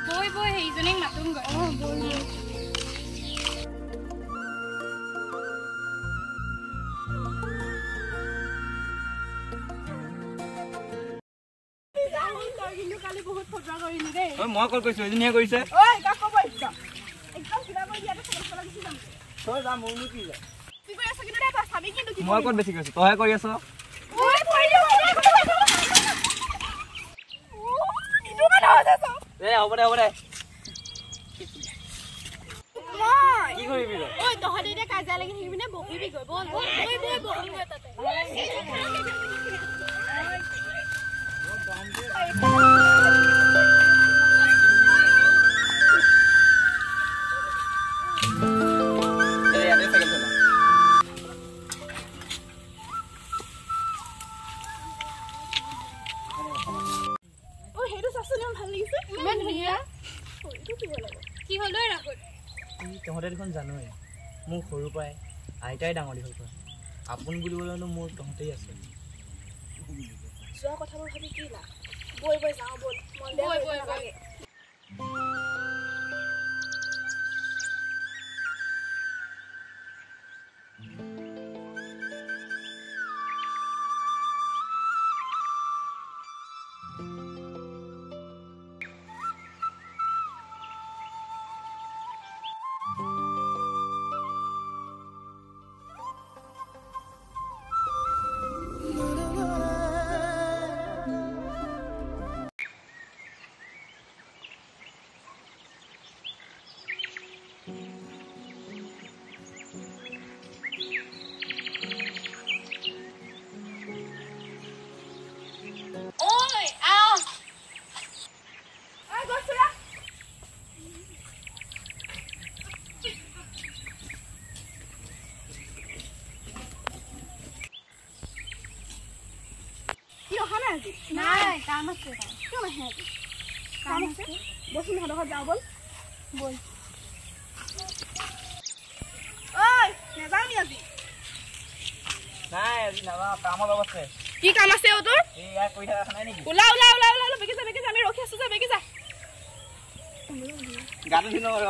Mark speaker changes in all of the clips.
Speaker 1: বই বই হেইজনীক মাতুং গৈ বই কালি বহুত ফটোৱা কৰিলি দেই ঐ মই কল কৰিছো এজনীয়ে কৰিছে ঐ কাক কব একদম কিবা কৰি দিয়াতে চলা গুচি যাম তই যা মইনো কি যা কি কৰি আছ কিন্তু এটা চাবি কিন্তু কি মই কত বেছি কৰিছো তই কৰি আছ ঐ পৰি ইটো মানে আছে হ'ব দে কি কৰিবি ঐ তহঁতে এতিয়া কাজিয়া লাগি থাকিবি নে বকিবি গৈ বল বকিবি তাতে তহঁতে দেখোন জানোৱে মোক সৰু পাই আইতাই ডাঙৰ দীঘল কৰে আপোন বুলিবলৈনো মোৰ তহঁতেই আছে যোৱা কথাবোৰ ভাবি কি লাভ বই যাওঁ বল বই নাই কাম আছে কিয় নাহে আজি কাম আছে বসুন ঘৰত যাওঁ বল ঐ নেযামি আজি নাই আজি নাবা কামৰ লগত আছে কি কাম আছে ও তোৰ এই ইয়াৰ কৈ থকা নাই নেকি ওলা বেগিছা আমি ৰখি আছো যে বেগিছা গাটো দিন ৰ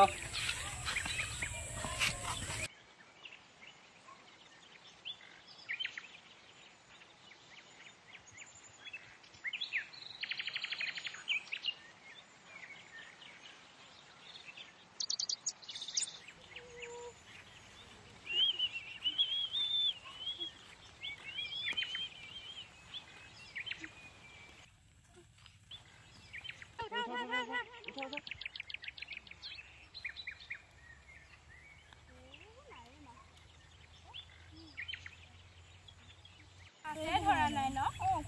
Speaker 1: ধৰা নাই ন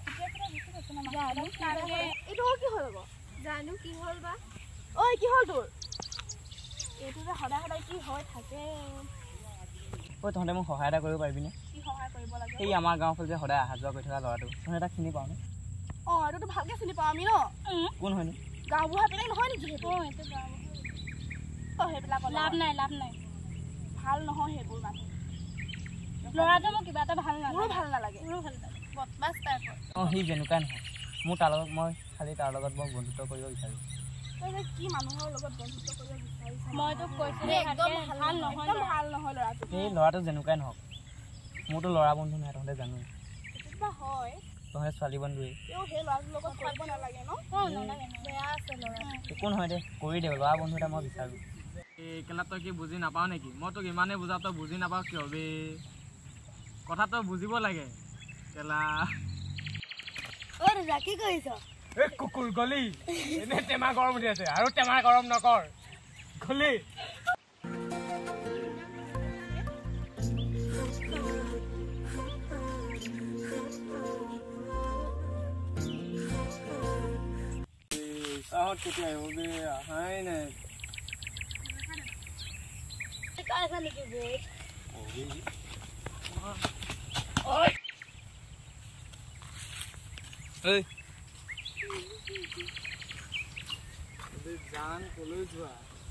Speaker 1: এইটো কি হল জানো কি হল বা ঐ কি হল তোৰ এইটো যে সদায় কি হয় থাকে ঐ তহঁতে মোক সহায় এটা কৰিব পাৰিবিনে কি সহায় কৰিব লাগে এই আমাৰ গাঁৱৰ ফালে যে সদায় অহা যোৱা কৰি থকা ল'ৰাটো তহঁতে তাক চিনি পাওঁ নে এইটোতো ভালকে চিনি পাওঁ আমি ন কোন হয়নো গাঁও বুঢ়া বেলেগ নহয় নেকি সেইটো এইটো গাঁও সেইবিলাক লাভ নাই ভাল নহয় সেইবোৰ মানুহ ল'ৰাটো মোক কিবা এটা ভাল নালাগে বদমাছ টাইপৰ সি যেনেকুৱা নহয় মোৰ তাৰ লগত মই খালি তাৰ লগত মই বন্ধুত্ব কৰিব বিচাৰোঁ কি মানুহৰ লগত বন্ধুত্ব কৰিব বিচাৰিছা মই তোক কৈছোঁ একদম ভাল নহয় ল'ৰাটো এই ল'ৰাটো যেনেকুৱাই নহওক মোৰতো ল'ৰা বন্ধু নাই তহঁতে জানো কিবা হয় তহঁতে ছোৱালী বন্ধুৱে সেই ল'ৰাটোৰ লগত কৰিব নালাগে ন নালাগে বেয়া আছে ল'ৰা একো নহয় দে কৰি দে ল'ৰা বন্ধু এটা মই বিচাৰোঁ এই কেলা তই কি বুজি নাপাওঁ নেকি মই তোক ইমানেই বুজাওঁ তই বুজি নাপাওঁ কিয় বে কথাটো বুজিব লাগে কেলা ঐ ৰাজা কি কৰিছ এই কুকুৰ গলি এনে টেমা গৰম উঠি আছে আৰু টেমা গৰম নকৰ গলি কেতিয়া আহিব বে আহাই নাই কাইছা নেকি বে ঐ জান কলৈ যোৱা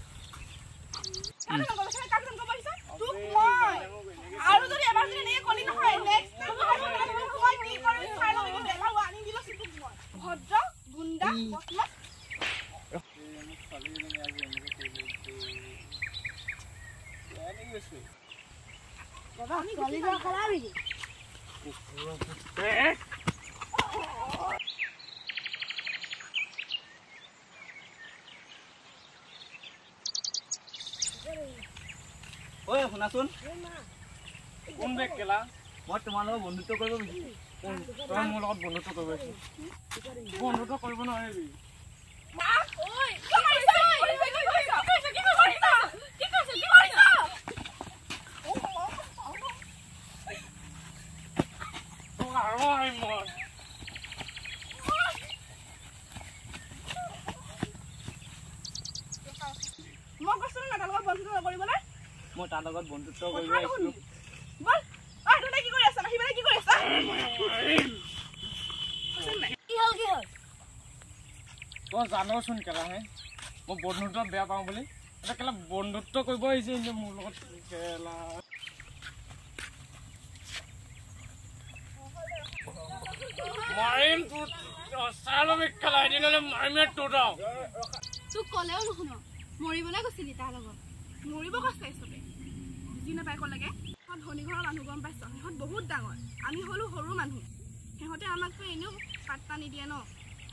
Speaker 1: আৰু যদি এবাৰ যদি এনেকৈ কলি নহয় নেক্সট কি কৰিম চাই ল'ব ভদ্ৰ গুণ্ডা
Speaker 2: ঐ শুনাচোন কোন বেগ কেলা মই তোমাৰ লগত বন্ধুত্ব কৰিব বিচাৰিছো তই মোৰ লগত বন্ধুত্ব কৰিব বন্ধুত্ব কৰিব নোৱাৰিবি মই তাৰ লগত বন্ধুত্ব কৰিব আহিছিলো তই জানচোন কেলা হে মই বন্ধুত্ব বেয়া পাওঁ বুলি এটা কেলা বন্ধুত্ব কৰিব আহিছে মোৰ লগত কেলা মাৰিম তোৰ চালমে খেলাই দিলে মাৰিমে তোৰ
Speaker 1: তোক ক'লেও নুশুন মৰিবলৈ গৈছিলি তাৰ লগত মৰিব কৈছে চবে বুজি নাপাই ক'লেগে সিহঁত ধনী ঘৰৰ মানুহ গম পাইছ সিহঁত বহুত ডাঙৰ আমি হ'লো সৰু মানুহ সিহঁতে আমাকতো এনেও পাত্তা নিদিয়ে ন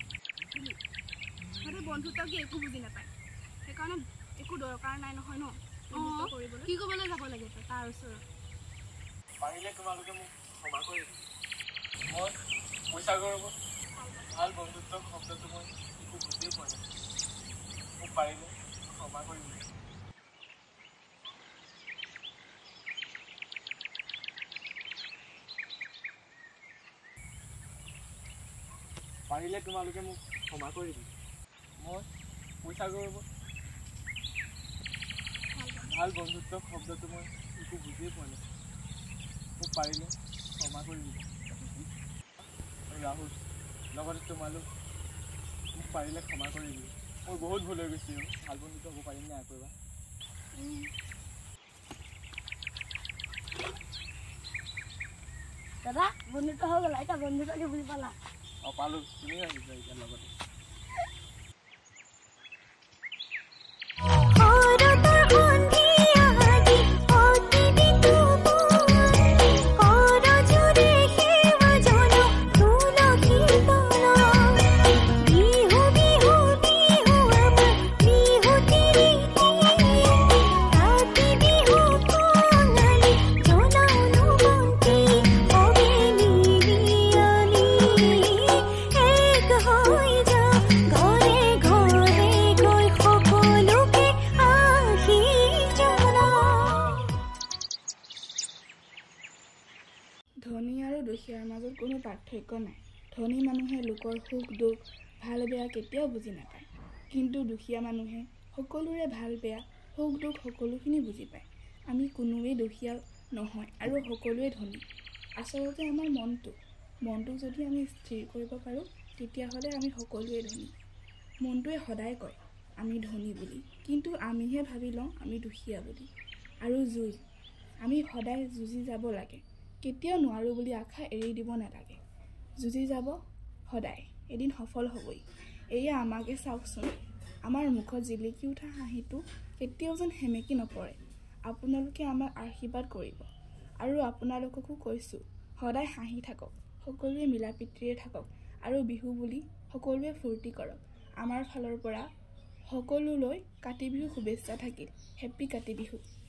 Speaker 1: সিহঁতে বন্ধুত্ব কি একো বুজি নাপায় সেইকাৰণে একো দৰকাৰ নাই নহয় ন কৰিবলৈ কি ক'বলৈ যাব লাগে তাৰ ওচৰত
Speaker 2: পাৰিলে তোমালোকে মোক ক্ষমা কৰি মই পইচা কৰিব ভাল বন্ধুত্ব শব্দটো মই একো বুজিয়ে পোৱা নাই মোক পাৰিলে ক্ষমা কৰিব পাৰিলে তোমালোকে মোক ক্ষমা কৰি দিম মই পইচা কৰিব ভাল বন্ধুত্ব শব্দটো মই একো বুজিয়ে পোৱা নাই মোক পাৰিলে ক্ষমা কৰি দিম ৰাহুল লগতে তোমালোক মোক পাৰিলে ক্ষমা কৰি দিম মোৰ বহুত ভুল হৈ গৈছে ভাল বন্ধুত্ব হ'ব পাৰিম নে কৰিবা
Speaker 1: দাদা বন্ধুত্ব হৈ গ'ল এতিয়া বন্ধুত্ব কি বুজি পালা
Speaker 2: পালো তুমিও আহিছা এতিয়া লগতে
Speaker 1: ধনী আৰু দুখীয়াৰ মাজত কোনো পাৰ্থক্য নাই ধনী মানুহে লোকৰ সুখ দুখ ভাল বেয়া কেতিয়াও বুজি নাপায় কিন্তু দুখীয়া মানুহে সকলোৰে ভাল বেয়া সুখ দুখ সকলোখিনি বুজি পায় আমি কোনোৱেই দুখীয়া নহয় আৰু সকলোৱে ধনী আচলতে আমাৰ মনটোক যদি আমি স্থিৰ কৰিব পাৰোঁ তেতিয়াহ'লে আমি সকলোৱে ধনী মনটোৱে সদায় কয় আমি ধনী বুলি কিন্তু আমিহে ভাবি লওঁ আমি দুখীয়া বুলি আৰু আমি সদায় যুঁজি যাব লাগে কেতিয়াও নোৱাৰোঁ বুলি আশা এৰি দিব নালাগে যুঁজি যাব সদায় এদিন সফল হ'বই এয়া আমাকে চাওকচোন আমাৰ মুখত জিলিকি উঠা হাঁহিটো কেতিয়াও যেন সেমেকি নপৰে আপোনালোকে আমাক আশীৰ্বাদ কৰিব আৰু আপোনালোককো কৈছোঁ সদায় হাঁহি থাকক সকলোৱে মিলা প্ৰীতিৰে থাকক আৰু বিহু বুলি সকলোৱে ফূৰ্তি কৰক আমাৰ ফালৰ পৰা সকলোলৈ কাতি বিহু শুভেচ্ছা থাকিল হেপ্পী কাতি বিহু